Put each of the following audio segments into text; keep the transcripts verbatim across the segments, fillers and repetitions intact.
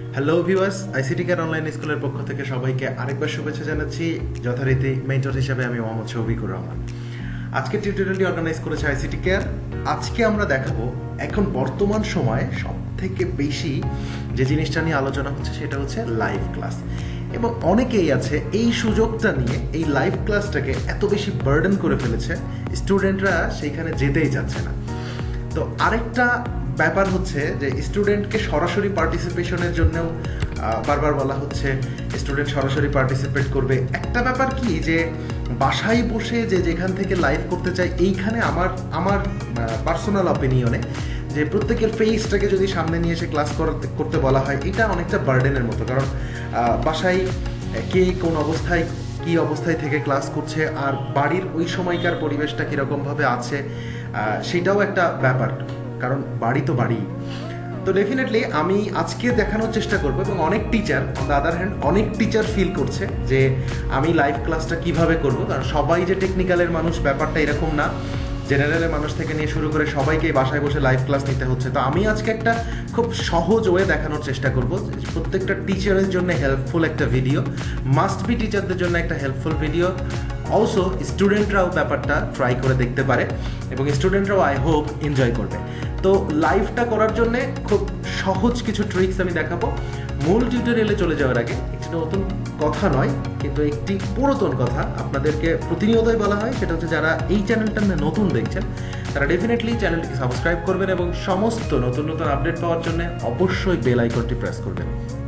Hello viewers, ICT care online স্কুলের পক্ষ থেকে সবাইকে আরেকবার শুভেচ্ছা জানাচ্ছি। যথারীতি মেন্টর হিসেবে আমি মোহাম্মদ শফিকুর রহমান। আজকে টিউটোরিয়ালটি অর্গানাইজ করেছে আইসিটি কেয়ার। আজকে আমরা দেখাবো এখন বর্তমান সময়ে সব থেকে বেশি যে জিনিসটা নিয়ে আলোচনা হচ্ছে সেটা হচ্ছে লাইভ ক্লাস। এবং অনেকেই আছে এই সুযোগটা নিয়ে এই লাইভ ক্লাসটাকে এত বেশি বার্ডেন করে ফেলেছে, স্টুডেন্টরা সেইখানে যেতেই যাচ্ছে না। তো আরেকটা ব্যাপার হচ্ছে যে স্টুডেন্টকে সরাসরি পার্টিসিপেশনের জন্যও বারবার বলা হচ্ছে স্টুডেন্ট সরাসরি পার্টিসিপেট করবে। একটা ব্যাপার কি যে বাসায় বসে যে যেখান থেকে লাইভ করতে চাই, এইখানে আমার আমার পার্সোনাল অপিনিয়নে যে প্রত্যেকের ফেসটাকে যদি সামনে নিয়ে এসে ক্লাস করতে করতে বলা হয়, এটা অনেকটা বার্ডেনের মতো। কারণ বাসায় কে কোন অবস্থায় কী অবস্থায় থেকে ক্লাস করছে আর বাড়ির ওই সময়কার পরিবেশটা কীরকমভাবে আছে সেটাও একটা ব্যাপার, কারণ বাড়ি তো বাড়ি। তো ডেফিনেটলি আমি আজকে দেখানোর চেষ্টা করবো, এবং অনেক teacher on the other hand অনেক টিচার ফিল করছে যে আমি লাইভ ক্লাসটা কিভাবে করব। কারণ সবাই যে টেকনিক্যালের মানুষ ব্যাপারটা এরকম না, জেনারেলের মানুষ থেকে নিয়ে শুরু করে সবাইকে বাসায় বসে লাইভ ক্লাস নিতে হচ্ছে। তো আমি আজকে একটা খুব সহজ ওয়ে দেখানোর চেষ্টা করব, প্রত্যেকটা টিচারের জন্য হেল্পফুল একটা ভিডিও, মাস্ট বি টিচারদের জন্য একটা হেল্পফুল ভিডিও। অলসো স্টুডেন্টরাও ব্যাপারটা ট্রাই করে দেখতে পারে এবং স্টুডেন্টরাও আই হোপ এনজয় করবে। তো লাইভটা করার জন্য খুব সহজ কিছু ট্রিক্স আমি দেখাবো। মূল টিউটোরিয়ালে চলে যাওয়ার আগে একটি নতুন কথা নয়, কিন্তু একটি পুরাতন কথা আপনাদেরকে প্রতিনিয়তই বলা হয়, সেটা হচ্ছে যারা এই চ্যানেলটা নতুন দেখছেন তারা ডেফিনেটলি চ্যানেলটিকে সাবস্ক্রাইব করবেন এবং সমস্ত নতুন নতুন আপডেট পাওয়ার জন্য অবশ্যই বেল আইকনটি প্রেস করবেন।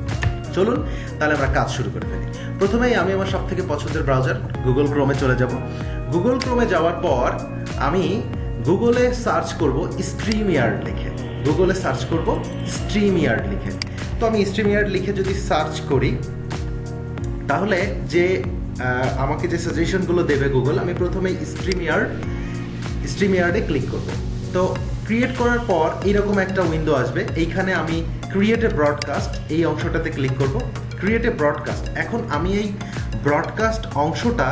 চলুন তাহলে আমরা কাজ শুরু করে ফেলি। প্রথমেই আমি আমার সব থেকে পছন্দের ব্রাউজার গুগল ক্রোমে চলে যাব। গুগল ক্রোমে যাওয়ার পর আমি গুগলে সার্চ করব স্ট্রিমইয়ার্ড লিখে। গুগলে সার্চ করব স্ট্রিমইয়ার্ড লিখে। তো আমি স্ট্রিমইয়ার্ড লিখে যদি সার্চ করি, তাহলে যে আমাকে যে সাজেশনগুলো দেবে গুগল, আমি প্রথমে স্ট্রিমইয়ার্ড স্ট্রিমইয়ার্ডে ক্লিক করব। তো ক্রিয়েট করার পর এরকম একটা উইন্ডো আসবে। এইখানে আমি ক্রিয়েট এ ব্রডকাস্ট এই অংশটাতে ক্লিক করব। Create a broadcast. এখন আমি এই ব্রডকাস্ট অংশটা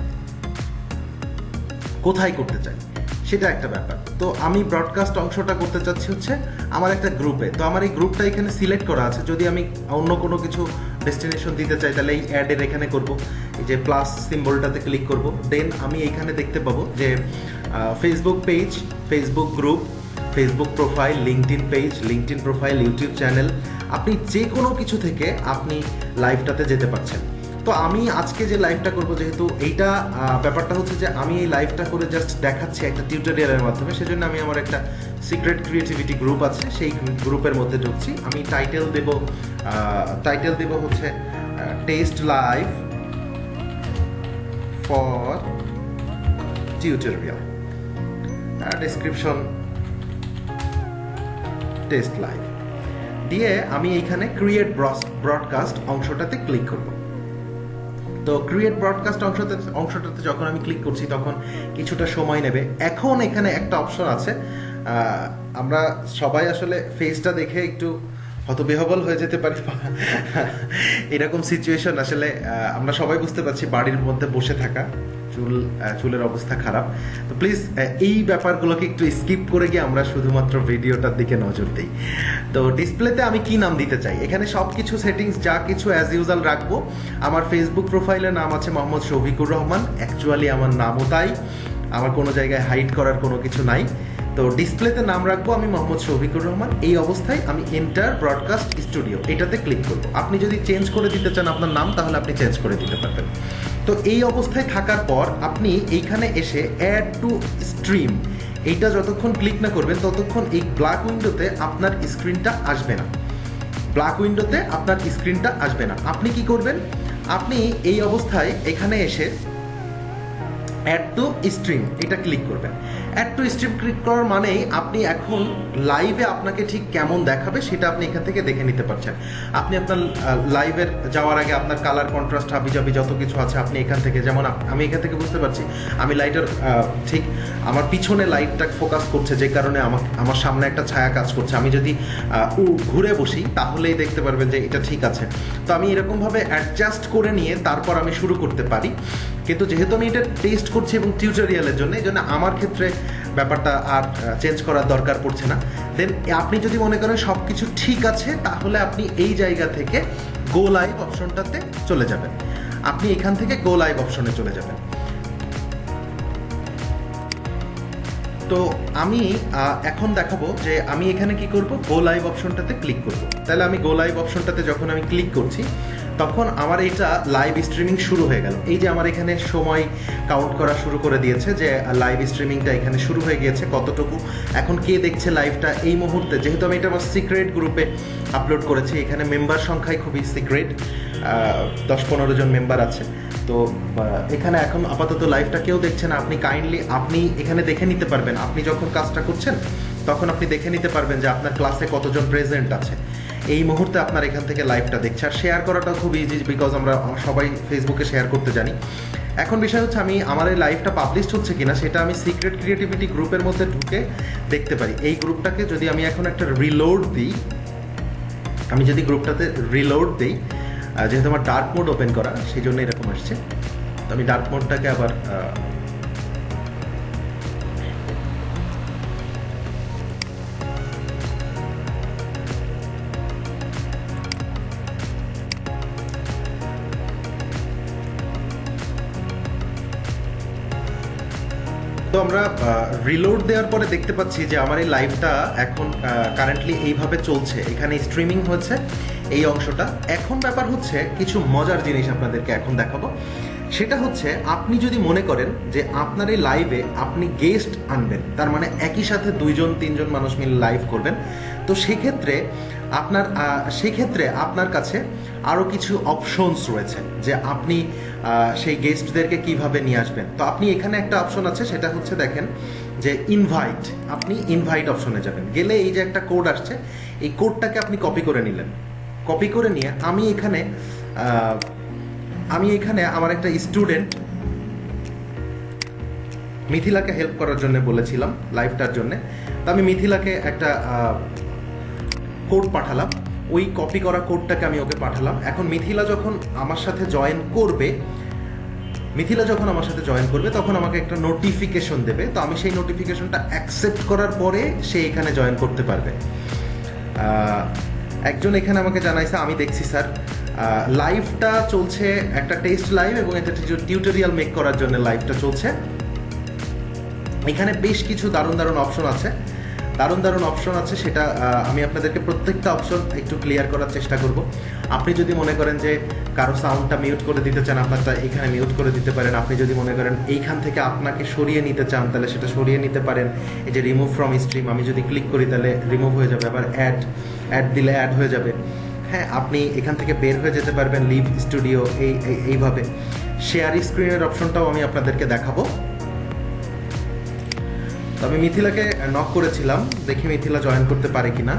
কোথায় করতে চাই সেটা একটা ব্যাপার। তো আমি ব্রডকাস্ট অংশটা করতে চাচ্ছি হচ্ছে আমার একটা গ্রুপে। তো আমার এই গ্রুপটা এখানে সিলেক্ট করা আছে। যদি আমি অন্য কোনো কিছু ডেস্টিনেশন দিতে চাই তাহলে এই অ্যাডের এখানে করব, এই যে প্লাস সিম্বলটাতে ক্লিক করব। দেন আমি এইখানে দেখতে পাবো যে Facebook page, Facebook group, Facebook profile, LinkedIn page, LinkedIn profile, YouTube channel, আপনি যে কোনো কিছু থেকে আপনি লাইভটাতে যেতে পারছেন। তো আমি আজকে যে লাইভটা করবো, যেহেতু এইটা ব্যাপারটা হচ্ছে যে আমি এই লাইভটা করে জাস্ট দেখাচ্ছি একটা টিউটোরিয়ালের মাধ্যমে, সেজন্য আমি আমার একটা সিক্রেট ক্রিয়েটিভিটি গ্রুপ আছে, সেই গ্রুপের মধ্যে ঢুকছি। আমি টাইটেল দেব টাইটেল দেব হচ্ছে test live for tutorial, description test live দিয়ে আমি এইখানে ক্রিয়েট ব্রডকাস্ট অংশটাতে ক্লিক করব। তো ক্রিয়েট ব্রডকাস্ট অংশতে অংশটাতে যখন আমি ক্লিক করছি তখন কিছুটা সময় নেবে। এখন এখানে একটা অপশন আছে, আমরা সবাই আসলে ফেসটা দেখে একটু হতবিহ্বল হয়ে যেতে পারি, এরকম সিচুয়েশন আসলে আমরা সবাই বুঝতে পারছি। বাড়ির মধ্যে বসে থাকা, চুল চুলের অবস্থা খারাপ। তো প্লিজ এই ব্যাপারগুলোকে একটু স্কিপ করে গিয়ে আমরা শুধুমাত্র ভিডিওটার দিকে নজর দিই। তো ডিসপ্লেতে আমি কি নাম দিতে চাই, এখানে সব কিছু সেটিংস যা কিছু অ্যাজ ইউজুয়াল রাখবো। আমার ফেসবুক প্রোফাইলের নাম আছে মোহাম্মদ শফিকুর রহমান, অ্যাকচুয়ালি আমার নামও তাই, আমার কোনো জায়গায় হাইড করার কোনো কিছু নাই। তো ডিসপ্লেতে নাম রাখবো আমি মোহাম্মদ শফিকুর রহমান। এই অবস্থায় আমি এন্টার ব্রডকাস্ট স্টুডিও এটাতে ক্লিক করবো। আপনি যদি চেঞ্জ করে দিতে চান আপনার নাম, তাহলে আপনি চেঞ্জ করে দিতে পারবেন। তো এই অবস্থায় থাকার পর আপনি এইখানে এসে অ্যাড টু স্ট্রিম এইটা যতক্ষণ ক্লিক না করবেন ততক্ষণ এই ব্ল্যাক উইন্ডোতে আপনার স্ক্রিনটা আসবে না। ব্ল্যাক উইন্ডোতে আপনার স্ক্রিনটা আসবে না। আপনি কি করবেন, আপনি এই অবস্থায় এখানে এসে অ্যাড টু স্ট্রিম এটা ক্লিক করবেন। অ্যাড টু স্ট্রিম ক্লিক করার মানেই আপনি এখন লাইভে আপনাকে ঠিক কেমন দেখাবে সেটা আপনি এখান থেকে দেখে নিতে পারছেন। আপনি আপনার লাইভের যাওয়ার আগে আপনার কালার কন্ট্রাস্ট হাবিজাবি যত কিছু আছে আপনি এখান থেকে, যেমন আমি এখান থেকে বুঝতে পারছি আমি লাইটের ঠিক আমার পিছনে লাইটটা ফোকাস করছে, যে কারণে আমার আমার সামনে একটা ছায়া কাজ করছে। আমি যদি ঘুরে বসি তাহলেই দেখতে পারবেন যে এটা ঠিক আছে। তো আমি এরকমভাবে অ্যাডজাস্ট করে নিয়ে তারপর আমি শুরু করতে পারি। কিন্তু যেহেতু আমি এটা টেস্ট করছি এবং টিউটোরিয়ালের জন্য, এই জন্য আমার ক্ষেত্রে ব্যাপারটা আর চেঞ্জ করার দরকার পড়ছে না। দেন আপনি যদি মনে করেন সব কিছু ঠিক আছে, তাহলে আপনি এই জায়গা থেকে গো লাইভ অপশনটাতে চলে যাবেন। আপনি এখান থেকে গো লাইভ অপশনে চলে যাবেন। তো আমি এখন দেখাবো যে আমি এখানে কি করব, গো লাইভ অপশনটাতে ক্লিক করব। তাহলে আমি গো লাইভ অপশনটাতে যখন আমি ক্লিক করছি, তখন আমার এটা লাইভ স্ট্রিমিং শুরু হয়ে গেল। এই যে আমার এখানে সময় কাউন্ট করা শুরু করে দিয়েছে যে লাইভ স্ট্রিমিংটা এখানে শুরু হয়ে গিয়েছে, কতটুকু এখন কে দেখছে লাইভটা এই মুহূর্তে। যেহেতু আমি এটা আমার সিক্রেট গ্রুপে আপলোড করেছি, এখানে মেম্বার সংখ্যায় খুবই সিক্রেট, দশ পনেরো জন মেম্বার আছে। তো এখানে এখন আপাতত লাইভটা কেউ দেখছে না। আপনি কাইন্ডলি আপনি এখানে দেখে নিতে পারবেন, আপনি যখন কাজটা করছেন তখন আপনি দেখে নিতে পারবেন যে আপনার ক্লাসে কতজন প্রেজেন্ট আছে এই মুহূর্তে আপনার এখান থেকে লাইভটা দেখছে। আর শেয়ার করাটাও খুব ইজি, বিকজ আমরা সবাই ফেসবুকে শেয়ার করতে জানি। এখন বিষয় হচ্ছে আমি আমার এই লাইভটা পাবলিশ হচ্ছে কিনা সেটা আমি সিক্রেট ক্রিয়েটিভিটি গ্রুপের মধ্যে ঢুকে দেখতে পারি। এই গ্রুপটাকে যদি আমি এখন একটা রিলোড দিই, আমি যদি গ্রুপটাতে রিলোড দিই, যেহেতু আমার ডার্ক মোড ওপেন করা সেই জন্য এরকম আসছে। তো আমি ডার্ক মোডটাকে আবার তো আমরা রিলোড দেওয়ার পরে দেখতে পাচ্ছি যে আমার এই লাইভটা এখন কারেন্টলি এইভাবে চলছে, এখানে স্ট্রিমিং হচ্ছে এই অংশটা। এখন ব্যাপার হচ্ছে কিছু মজার জিনিস আপনাদেরকে এখন দেখাবো। সেটা হচ্ছে আপনি যদি মনে করেন যে আপনার এই লাইভে আপনি গেস্ট আনবেন, তার মানে একই সাথে দুইজন তিনজন মানুষ মিলে লাইভ করবেন, তো সেক্ষেত্রে আপনার সেক্ষেত্রে আপনার কাছে আরও কিছু অপশনস রয়েছে যে আপনি সেই গেস্টদেরকে কিভাবে নিয়ে আসবেন। তো আপনি এখানে একটা অপশন আছে, সেটা হচ্ছে দেখেন যে ইনভাইট। আপনি ইনভাইট অপশনে যাবেন, গেলে এই যে একটা কোড আসছে, এই কোডটাকে আপনি কপি করে নিলেন। কপি করে নিয়ে আমি এখানে আমি এখানে আমার একটা স্টুডেন্ট মিথিলাকে হেল্প করার জন্য বলেছিলাম লাইভটার জন্য, তো আমি মিথিলাকে একটা কোড পাঠালাম, ওই কপি করা কোডটাকে আমি ওকে পাঠালাম। এখন মিথিলা যখন আমার সাথে জয়েন করবে মিথিলা যখন আমার সাথে জয়েন করবে তখন আমাকে একটা নোটিফিকেশন দেবে। তো আমি সেই নোটিফিকেশনটা অ্যাকসেপ্ট করার পরে সে এখানে জয়েন করতে পারবে। একজন এখানে আমাকে জানাইছে, আমি দেখছি স্যার লাইভটা চলছে, একটা টেস্ট লাইভ এবং একটা টিউটোরিয়াল মেক করার জন্য লাইভটা চলছে। এখানে বেশ কিছু দারুণ দারুণ অপশন আছে দারুণ দারুণ অপশন আছে সেটা আমি আপনাদেরকে প্রত্যেকটা অপশন একটু ক্লিয়ার করার চেষ্টা করব। আপনি যদি মনে করেন যে কারো সাউন্ডটা মিউট করে দিতে চান, আপনারটা এখানে মিউট করে দিতে পারেন। আপনি যদি মনে করেন এইখান থেকে আপনাকে সরিয়ে নিতে চান, তাহলে সেটা সরিয়ে নিতে পারেন। এই যে রিমুভ ফ্রম স্ট্রিম, আমি যদি ক্লিক করি তাহলে রিমুভ হয়ে যাবে, আবার অ্যাড অ্যাড দিলে অ্যাড হয়ে যাবে। হ্যাঁ, আপনি এখান থেকে বের হয়ে যেতে পারবেন, লিভ স্টুডিও, এই এইভাবে। শেয়ার স্ক্রিনের অপশনটাও আমি আপনাদেরকে দেখাবো। তো আমি মিথিলাকে নক করেছিলাম, দেখি মিথিলা জয়েন করতে পারে কিনা।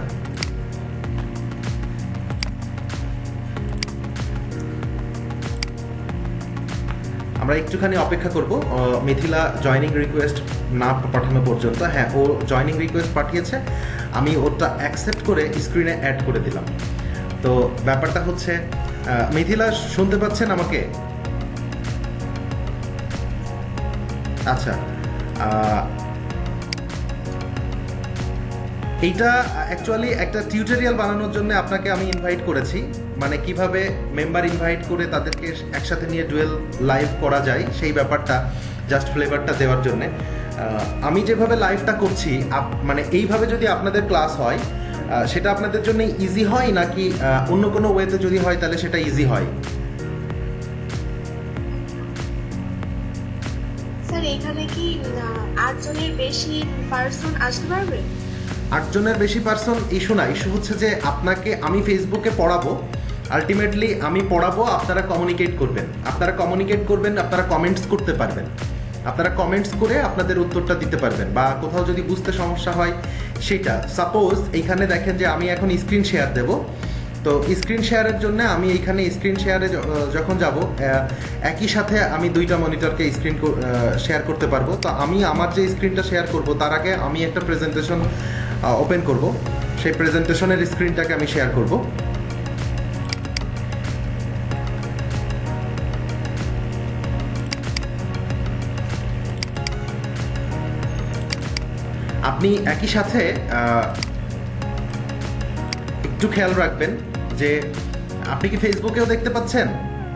আমরা একটুখানি অপেক্ষা করব মিথিলা জয়নিং রিকোয়েস্ট না পাঠানো পর্যন্ত। হ্যাঁ, ও জয়নিং রিকোয়েস্ট পাঠিয়েছে, আমি ওটা অ্যাকসেপ্ট করে স্ক্রিনে অ্যাড করে দিলাম। তো ব্যাপারটা হচ্ছে, মিথিলা শুনতে পাচ্ছেন আমাকে? আচ্ছা, এইটা অ্যাকচুয়ালি একটা টিউটোরিয়াল বানানোর জন্য আপনাকে আমি ইনভাইট করেছি, মানে কিভাবে মেম্বার ইনভাইট করে তাদেরকে একসাথে নিয়ে ডুয়েল লাইভ করা যায় সেই ব্যাপারটা, জাস্ট ফ্লেভারটা দেওয়ার জন্যে। আমি যেভাবে লাইভটা করছি, মানে এইভাবে যদি আপনাদের ক্লাস হয় সেটা আপনাদের জন্য ইজি হয় নাকি অন্য কোনো ওয়েতে যদি হয় তাহলে সেটা ইজি হয়? স্যার এখানে কি আটজনের বেশি পার্সন আসতে পারবে? আটজনের বেশি পার্সন ইস্যু না, ইস্যু হচ্ছে যে আপনাকে আমি ফেসবুকে পড়াবো, আলটিমেটলি আমি পড়াবো, আপনারা কমিউনিকেট করবেন আপনারা কমিউনিকেট করবেন আপনারা কমেন্টস করতে পারবেন, আপনারা কমেন্টস করে আপনাদের উত্তরটা দিতে পারবেন, বা কোথাও যদি বুঝতে সমস্যা হয় সেটা। সাপোজ এইখানে দেখেন যে আমি এখন স্ক্রিন শেয়ার দেব, তো স্ক্রিন শেয়ারের জন্য আমি এইখানে স্ক্রিন শেয়ারে যখন যাব একই সাথে আমি দুইটা মনিটরকে স্ক্রিন শেয়ার করতে পারবো। তো আমি আমার যে স্ক্রিনটা শেয়ার করব তার আগে আমি একটা প্রেজেন্টেশন ওপেন করব, সেই প্রেজেন্টেশনের স্ক্রিনটাকে আমি শেয়ার করব। আপনি একই সাথে আহ, একটু খেয়াল রাখবেন যে আপনি কি ফেসবুকেও দেখতে পাচ্ছেন?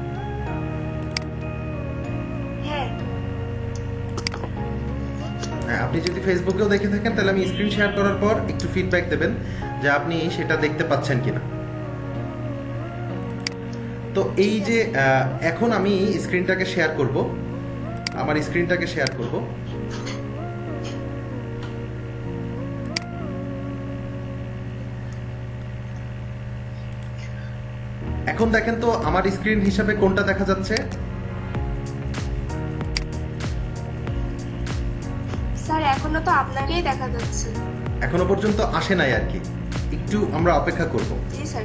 হ্যাঁ, হ্যাঁ, আপনি যদি ফেসবুকেও দেখে থাকেন তাহলে আমি স্ক্রিন শেয়ার করার পর একটু ফিডব্যাক দেবেন যে আপনি সেটা দেখতে পাচ্ছেন কিনা। তো এই যে আহ, এখন আমি স্ক্রিনটাকে শেয়ার করব, আমার স্ক্রিনটাকে শেয়ার করব। এখন দেখেন তো আমার স্ক্রিন হিসাবে কোনটা দেখা যাচ্ছে? স্যার এখনো তো আপনাকেই দেখা যাচ্ছে। এখনো পর্যন্ত আসে নাই আর কি, একটু আমরা অপেক্ষা করব। জি স্যার।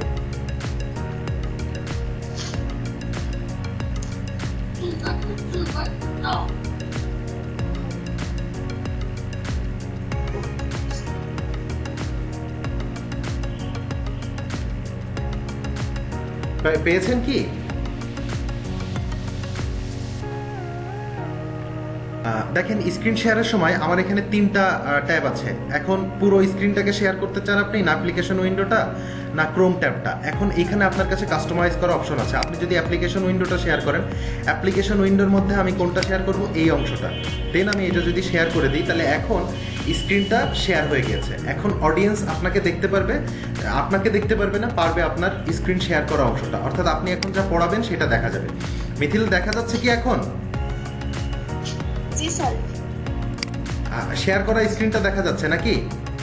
পে- পেয়েছেন কি? আহ, দেখেন স্ক্রিন শেয়ারের সময় আমার এখানে তিনটা ট্যাব আছে। এখন পুরো স্ক্রিনটাকে শেয়ার করতে চান আপনি, না অ্যাপ্লিকেশন উইন্ডোটা না ক্রোম ট্যাবটা? এখন এখানে আপনার কাছে কাস্টমাইজ করা অপশন আছে। আপনি যদি অ্যাপ্লিকেশন উইন্ডোটা শেয়ার করেন, অ্যাপ্লিকেশন উইন্ডোর মধ্যে আমি কোনটা শেয়ার করব? এই অংশটা। দেন আমি এটা যদি শেয়ার করে দিই তাহলে এখন স্ক্রিনটা শেয়ার হয়ে গেছে। এখন অডিয়েন্স আপনাকে দেখতে পারবে, আপনাকে দেখতে পারবে না, পারবে আপনার স্ক্রিন শেয়ার করা অংশটা। অর্থাৎ আপনি এখন যা পড়াবেন সেটা দেখা যাবে। মিথিল, দেখা যাচ্ছে কি এখন? জি স্যার। শেয়ার করা স্ক্রিনটা দেখা যাচ্ছে নাকি?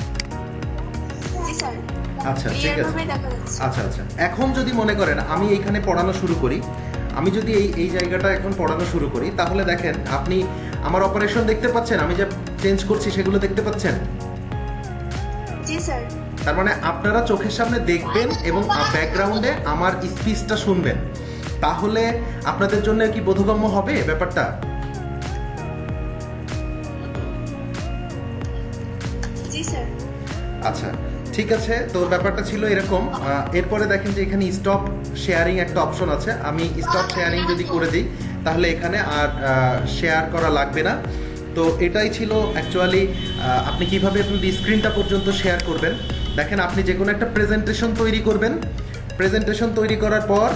জি স্যার। আচ্ছা, ঠিক ক্লিয়ার আছে। ভাবে দেখা যাচ্ছে। আচ্ছা আচ্ছা, এখন যদি মনে করেন আমি এইখানে পড়ানো শুরু করি, আমি যদি এই এই জায়গাটা এখন পড়ানো শুরু করি, তাহলে দেখেন আপনি আমার অপারেশন দেখতে পাচ্ছেন, আমি যা চেঞ্জ করছি সেগুলো দেখতে পাচ্ছেন। জি স্যার। তার মানে আপনারা চোখের সামনে দেখবেন এবং ব্যাকগ্রাউন্ডে আমার স্পিচটা শুনবেন। তাহলে আপনাদের জন্য কি বোধগম্য হবে ব্যাপারটা? জি স্যার। আচ্ছা, ঠিক আছে। তো ব্যাপারটা ছিল এরকম। আহ, এরপরে দেখেন যে এখানে স্টপ শেয়ারিং একটা অপশন আছে। আমি স্টপ শেয়ারিং যদি করে দিই তাহলে এখানে আর শেয়ার করা লাগবে না। তো এটাই ছিল অ্যাকচুয়ালি আপনি কিভাবে আপনার স্ক্রিনটা পর্যন্ত শেয়ার করবেন। দেখেন আপনি যে কোনো একটা প্রেজেন্টেশন তৈরি করবেন, প্রেজেন্টেশন তৈরি করার পর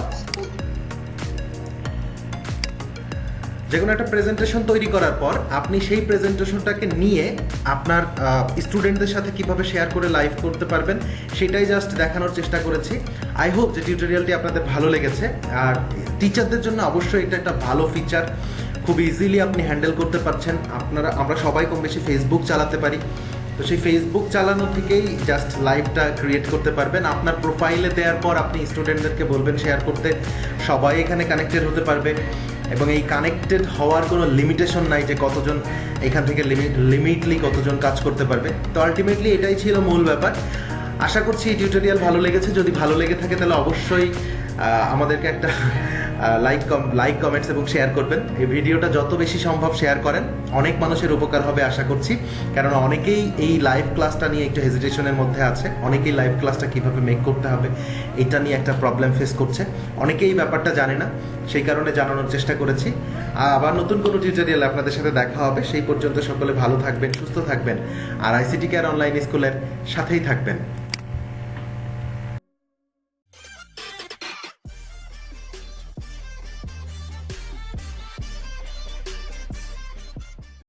যে কোনো একটা প্রেজেন্টেশন তৈরি করার পর আপনি সেই প্রেজেন্টেশনটাকে নিয়ে আপনার স্টুডেন্টদের সাথে কিভাবে শেয়ার করে লাইভ করতে পারবেন সেটাই জাস্ট দেখানোর চেষ্টা করেছি। আই হোপ যে টিউটোরিয়ালটি আপনাদের ভালো লেগেছে। আর টিচারদের জন্য অবশ্যই এটা একটা ভালো ফিচার, খুব ইজিলি আপনি হ্যান্ডেল করতে পারছেন। আপনারা আমরা সবাই কম বেশি ফেসবুক চালাতে পারি, তো সেই ফেসবুক চালানো থেকেই জাস্ট লাইভটা ক্রিয়েট করতে পারবেন। আপনার প্রোফাইলে দেওয়ার পর আপনি স্টুডেন্টদেরকে বলবেন শেয়ার করতে, সবাই এখানে কানেক্টেড হতে পারবে। এবং এই কানেক্টেড হওয়ার কোনো লিমিটেশন নাই যে কতজন এখান থেকে লিমিট লিমিটলি কতজন কাজ করতে পারবে। তো আলটিমেটলি এটাই ছিল মূল ব্যাপার। আশা করছি এই টিউটোরিয়াল ভালো লেগেছে। যদি ভালো লেগে থাকে তাহলে অবশ্যই আহ, আমাদেরকে একটা লাইক কম লাইক কমেন্টস এবং শেয়ার করবেন। এই ভিডিওটা যত বেশি সম্ভব শেয়ার করেন, অনেক মানুষের উপকার হবে আশা করছি। কারণ অনেকেই এই লাইভ ক্লাসটা নিয়ে একটু হেজিটেশনের মধ্যে আছে, অনেকেই লাইভ ক্লাসটা কীভাবে মেক করতে হবে এটা নিয়ে একটা প্রবলেম ফেস করছে, অনেকেই এই ব্যাপারটা জানে না, সেই কারণে জানানোর চেষ্টা করেছি। আবার নতুন কোনো টিউটোরিয়াল আপনাদের সাথে দেখা হবে। সেই পর্যন্ত সকলে ভালো থাকবেন, সুস্থ থাকবেন, আর আইসিটি কেয়ার অনলাইন স্কুলের সাথেই থাকবেন।